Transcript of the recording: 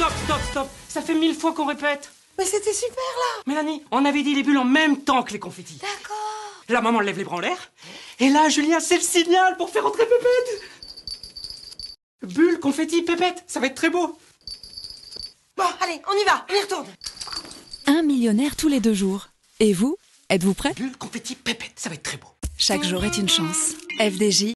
Stop. Ça fait 1000 fois qu'on répète. Mais c'était super là. Mélanie, on avait dit les bulles en même temps que les confettis. D'accord. La maman lève les bras en l'air. Et là, Julien, c'est le signal pour faire entrer Pépette. Bulles, confettis, Pépette, ça va être très beau. Bon, allez, on y va, on y retourne. 1 millionnaire tous les 2 jours. Et vous, êtes-vous prêt? Bulles, confettis, Pépette, ça va être très beau. Chaque jour est une chance. FDJ,